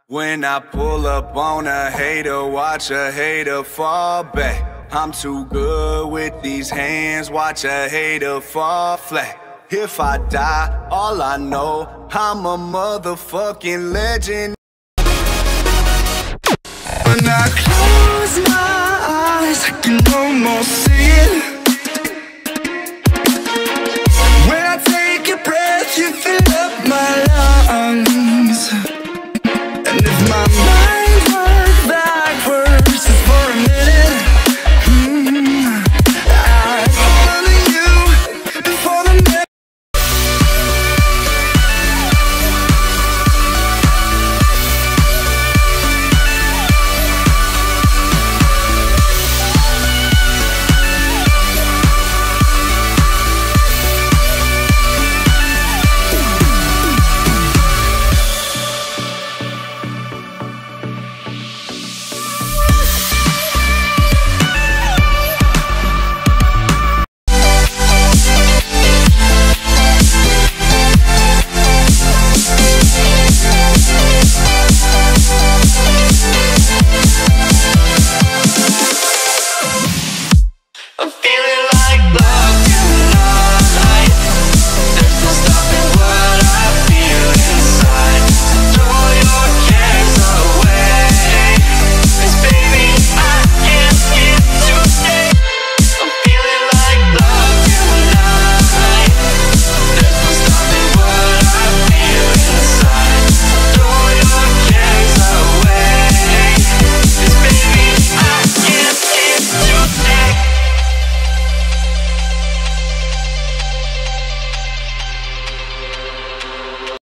When I pull up on a hater, watch a hater fall back. I'm too good with these hands, watch a hater fall flat. If I die, all I know, I'm a motherfucking legend. When I close my eyes, I can almost see it. When I take a breath, you feel